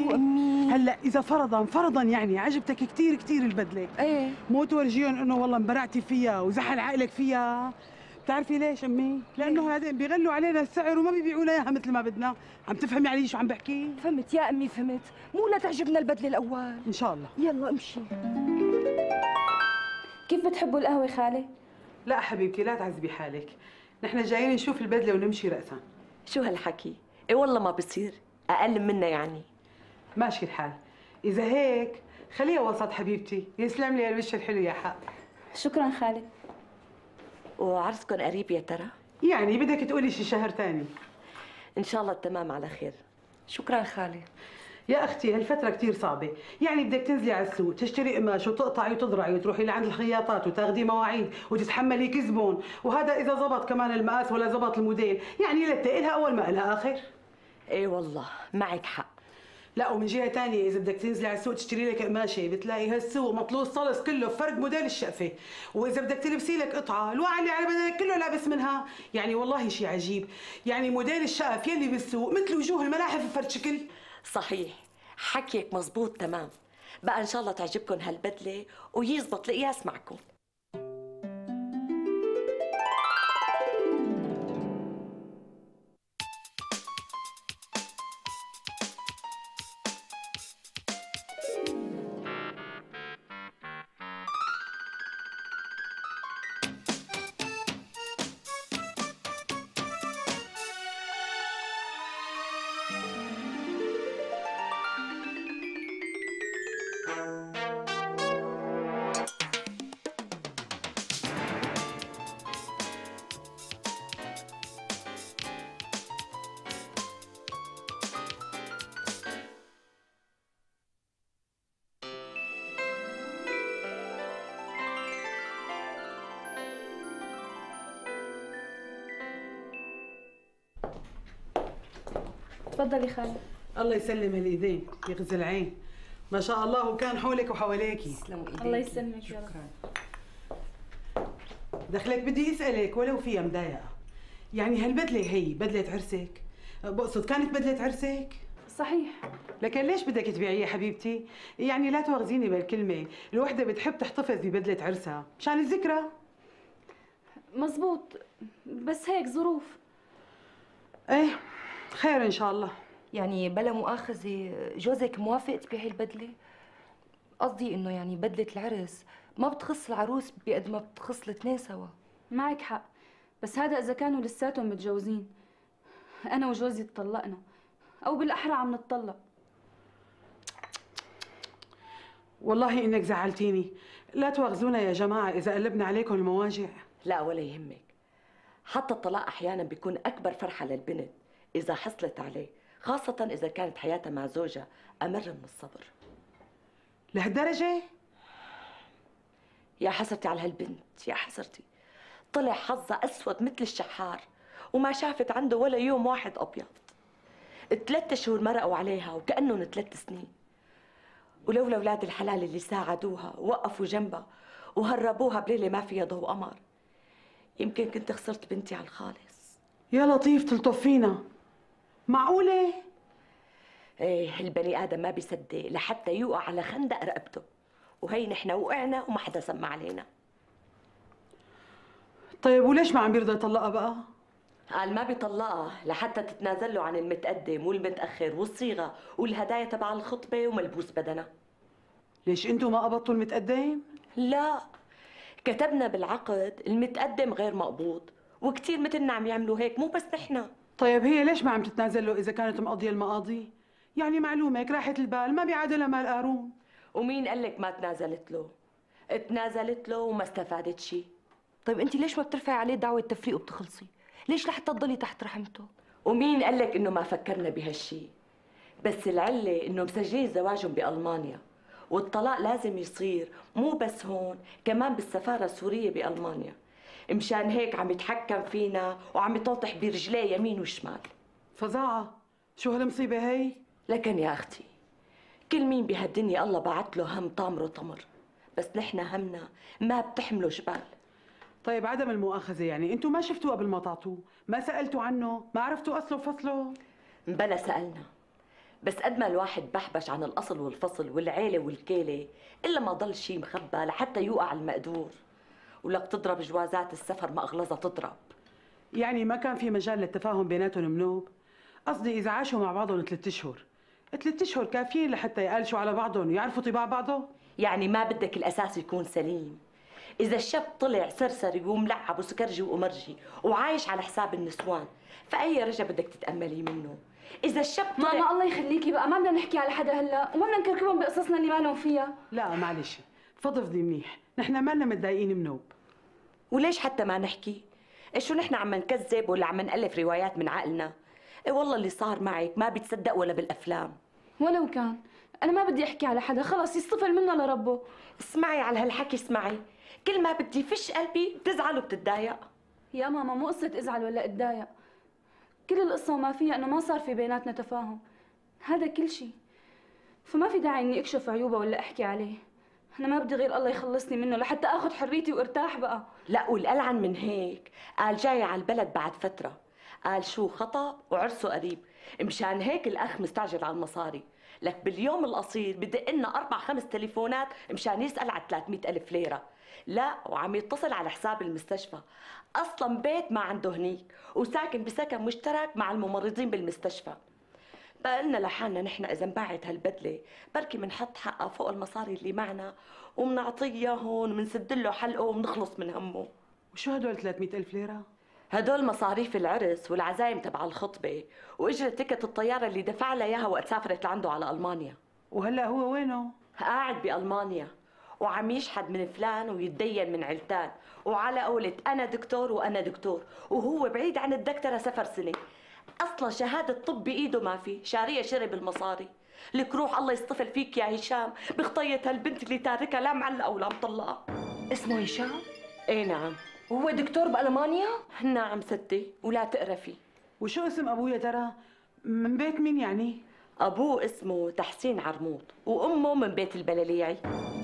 شو امي؟ هلا اذا فرضا يعني عجبتك كثير كثير البدله، ايه مو تورجيهم انه والله انبرعتي فيها وزحل عقلك فيها. بتعرفي ليش امي؟ لانه هذين بيغلوا علينا السعر وما بيبيعوا لنا اياها مثل ما بدنا. عم تفهمي علي شو عم بحكي؟ فهمت يا امي فهمت، مو لا تعجبنا البدله الاول. ان شاء الله. يلا امشي. كيف بتحبوا القهوة خالي؟ لا حبيبتي لا تعذبي حالك، نحن جايين نشوف البدله ونمشي راسا. شو هالحكي؟ ايه والله ما بصير، اقل منا يعني. ماشي الحال، اذا هيك خليها وسط حبيبتي. يسلم لي الوش الحلو يا حق. شكرا خالي. وعرسكم قريب يا ترى؟ يعني بدك تقولي شي شهر تاني. ان شاء الله التمام على خير. شكرا خالي. يا اختي هالفترة كثير صعبة، يعني بدك تنزلي على السوق تشتري قماش وتقطعي وتضرعي وتروحي لعند الخياطات وتاخذي مواعيد وتتحملي كزبون، وهذا إذا زبط كمان المقاس ولا زبط الموديل، يعني لا إلها أول ما إلها آخر. ايه والله معك حق. لا ومن جهة ثانية إذا بدك تنزلي على السوق تشتري لك قماشة بتلاقي هالسوق مطلوب صلص كله فرق موديل الشقفة، وإذا بدك تلبسي لك قطعة الوعي اللي على بدنك كله لابس منها، يعني والله شيء عجيب، يعني موديل الشقف يلي بالسوق مثل وجوه الملاحف فرد شكل. صحيح، حكيك مزبوط تمام. بقى ان شاء الله تعجبكم هالبدله ويزبط القياس معكم. تفضلي خالي. الله يسلم الايدين يغزي العين، ما شاء الله وكان حولك وحواليكي. تسلموا ايديك. الله يسلمك يا رب. دخلك بدي اسالك ولو فيها مضايقه، يعني هالبدله هي بدله عرسك؟ بقصد كانت بدله عرسك؟ صحيح. لكن ليش بدك تبيعيها حبيبتي؟ يعني لا تواخذيني بالكلمه، الوحده بتحب تحتفظ ببدله عرسها مشان الذكرى. مزبوط، بس هيك ظروف. ايه خير ان شاء الله. يعني بلا مؤاخذه جوزك موافق تبيعي البدله؟ قصدي انه يعني بدله العرس ما بتخص العروس بقد ما بتخص الاثنين سوا. معك حق، بس هذا إذا كانوا لساتهم متجوزين. أنا وجوزي اتطلقنا، أو بالأحرى عم نتطلق. والله انك زعلتيني، لا تواخذونا يا جماعه اذا قلبنا عليكم المواجع. لا ولا يهمك، حتى الطلاق احيانا بيكون اكبر فرحه للبنت اذا حصلت عليه، خاصه اذا كانت حياتها مع زوجها امر من الصبر. لهالدرجه؟ يا حسرتي على هالبنت، يا حسرتي، طلع حظها اسود مثل الشحار وما شافت عنده ولا يوم واحد ابيض. 3 شهور مرقوا عليها وكانهم 3 سنين، ولولا اولاد الحلال اللي ساعدوها ووقفوا جنبها وهربوها بليله ما فيها ضوء قمر، يمكن كنت خسرت بنتي على الخالص. يا لطيف تلطف فينا، معقوله؟ ايه البني ادم ما بيصدق لحتى يوقع على خندق رقبته، وهي نحن وقعنا وما حدا سمع علينا. طيب وليش ما عم بيرضى يطلقها بقى؟ قال ما بيطلقها لحتى تتنازل له عن المتقدم والمتاخر والصيغه والهدايا تبع الخطبه وملبوس بدنها. ليش انتم ما قبضتوا المتقدم؟ لا، كتبنا بالعقد المتقدم غير مقبوض، وكثير مثلنا عم يعملوا هيك، مو بس نحن. طيب هي ليش ما عم تتنازل له اذا كانت مقضيه المقاضي؟ يعني معلومك راحة البال ما بيعادلها مال قارون. ومين قال لك ما تنازلت له؟ تنازلت له وما استفادت شيء. طيب انت ليش ما بترفعي عليه دعوه تفريق وبتخلصي؟ ليش لحتى تضلي تحت رحمته؟ ومين قال لك انه ما فكرنا بهالشيء؟ بس العله انه مسجلين زواجهم بالمانيا، والطلاق لازم يصير مو بس هون، كمان بالسفاره السوريه بالمانيا. مشان هيك عم يتحكم فينا وعم يطوطح برجليه يمين وشمال. فظاعه، شو هالمصيبه هي؟ لكن يا اختي كل مين بهالدنيا الله بعت له هم طامره طمر، بس نحن همنا ما بتحمله جبال. طيب عدم المؤاخذه، يعني انتم ما شفتوه قبل ما تعطوه؟ ما سالتوا عنه؟ ما عرفتوا اصله وفصله؟ بلا سالنا، بس قد ما الواحد بحبش عن الأصل والفصل والعيلة والكيلة إلا ما ضل شي مخبى لحتى يوقع المقدور. ولك تضرب جوازات السفر ما أغلظها تضرب. يعني ما كان في مجال للتفاهم بيناتهم منوب؟ قصدي إذا عاشوا مع بعضهم 3 أشهر، 3 أشهر كافيين لحتى يقالشوا على بعضهم ويعرفوا طباع بعضهم؟ يعني ما بدك الأساس يكون سليم. إذا الشاب طلع سرسري وملعب وسكرجي وأمرجي وعايش على حساب النسوان، فأي رجا بدك تتأملي منه؟ إذا الشاب طلع ماما الله يخليكي بقى، ما بدنا نحكي على حدا هلا، وما بدنا نكركبهم بقصصنا اللي ما لهم فيها. لا معلش، فضفضي منيح، نحن مالنا متضايقين منوب. وليش حتى ما نحكي؟ شو نحن عم نكذب ولا عم نألف روايات من عقلنا؟ إيه والله اللي صار معك ما بيتصدق ولا بالأفلام. ولو كان، أنا ما بدي أحكي على حدا، خلص يصطفل منا لربه. اسمعي على هالحكي، اسمعي، كل ما بدي فش قلبي بتزعل وبتتضايق. يا ماما مو قصة أزعل ولا أتضايق، كل القصة وما فيها إنه ما صار في بيناتنا تفاهم، هذا كل شيء. فما في داعي إني أكشف عيوبه ولا أحكي عليه. أنا ما بدي غير الله يخلصني منه لحتى آخذ حريتي وارتاح بقى. لا والألعن من هيك، قال جاي على البلد بعد فترة، قال شو خطب وعرسه قريب، مشان هيك الأخ مستعجل على المصاري. لك باليوم القصير بدق لنا 4-5 تليفونات مشان يسأل على 300,000 ليرة. لا وعم يتصل على حساب المستشفى، أصلا بيت ما عنده هنيك وساكن بسكن مشترك مع الممرضين بالمستشفى. فقلنا لحالنا نحن إذا انباعت هالبدلة بركي منحط حقها فوق المصاري اللي معنا ومنعطيه إياهم ومنسد له حلقه ومنخلص من همه. وشو هدول 300,000 ليرة؟ هدول مصاريف العرس والعزايم تبع الخطبة وإجرة تكت الطيارة اللي دفع لها إياها وقت سافرت لعنده على ألمانيا. وهلا هو وينه؟ قاعد بألمانيا وعم يشحد من فلان ويتدين من علتان، وعلى قولة أنا دكتور وأنا دكتور، وهو بعيد عن الدكتورة 0 سنة. أصلا شهادة طب بإيده ما في، شارية شرب المصاري. لك روح الله يصطفل فيك يا هشام بخطية هالبنت اللي تاركها لا معلقة ولا مطلقة. اسمه هشام؟ إيه نعم. وهو دكتور بألمانيا؟ نعم ستي، ولا تقرفي. وشو اسم أبويا ترى؟ من بيت مين يعني؟ أبوه اسمه تحسين عرموط وأمه من بيت البلاليعي.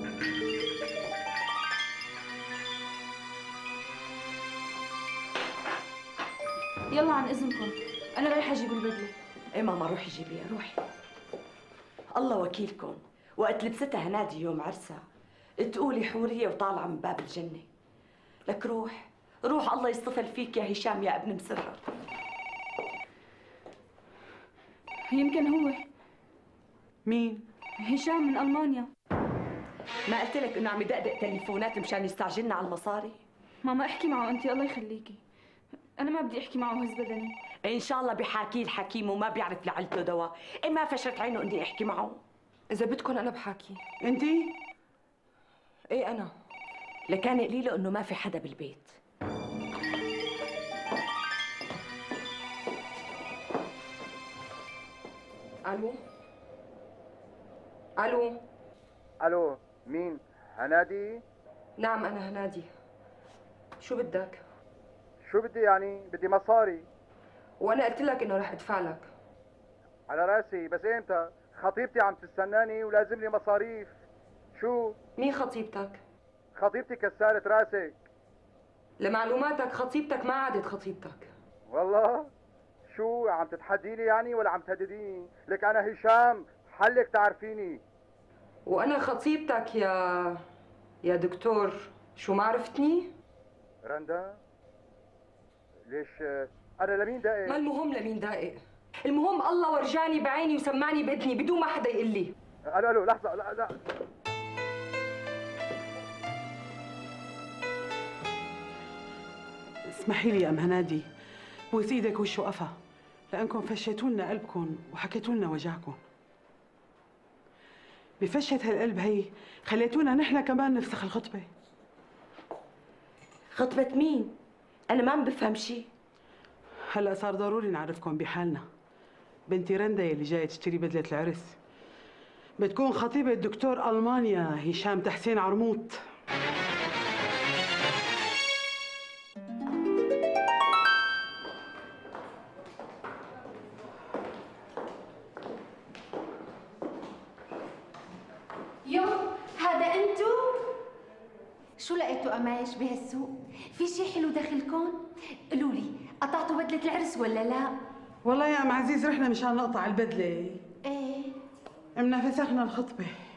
يلا عن إذنكم، أنا رايحة أجيب البدلة. إيه ماما روحي جيبيها روحي. الله وكيلكم، وقت لبستها هنادي يوم عرسها تقولي حورية وطالعة من باب الجنة. لك روح روح الله يصطفل فيك يا هشام يا ابن مسرة. يمكن هو. مين؟ هشام من ألمانيا. ما قلت لك إنه عم يدقدق تليفونات مشان يستعجلنا على المصاري؟ ماما احكي معه أنت الله يخليكي، أنا ما بدي أحكي معه هز بدني. إن شاء الله بحاكي الحكيم وما بيعرف لعلته دواء. إيه ما فشت عينه إني أحكي معه؟ إذا بدكم أنا بحاكي. أنتي؟ إيه أنا. لكان قليله إنه ما في حدا بالبيت. ألو؟ ألو؟ الو مين؟ هنادي؟ نعم أنا هنادي. شو بدك؟ شو بدي يعني؟ بدي مصاري. وأنا قلت لك إنه رح أدفع لك. على راسي، بس امتى؟ خطيبتي عم تستناني ولازم لي مصاريف. شو؟ مين خطيبتك؟ خطيبتي كسرت راسك. لمعلوماتك خطيبتك ما عادت خطيبتك. والله؟ شو عم تتحديني يعني ولا عم تهدديني؟ لك انا هشام، حلك تعرفيني. وأنا خطيبتك يا دكتور، شو ما عرفتني؟ رندا؟ ليش انا لمين ما دقيق؟ المهم لمين دقيق، المهم الله ورجاني بعيني وسمعني بإذني بدون ما حدا يقول لي. الو لحظة، لا اسمحي لي يا أم هنادي، بوس ايدك وش وقفها، لأنكم فشيتوا لنا قلبكم وحكيتوا لنا وجعكم. بفشة هالقلب هي خليتونا نحن كمان نفسخ الخطبة. خطبة مين؟ أنا ما عم بفهم شيء. هلا صار ضروري نعرفكم بحالنا. بنتي رندا اللي جايه تشتري بدلة العرس بتكون خطيبة الدكتور ألمانيا هشام تحسين عرموط. يو هذا انتو؟ شو لقيتوا قماش بهالسوق؟ في شي حلو داخلكم؟ قولوا لي قطعتوا بدلة العرس ولا لا؟ والله يا أم عزيز رحنا مشان نقطع البدلة، ايه منافسخنا الخطبة.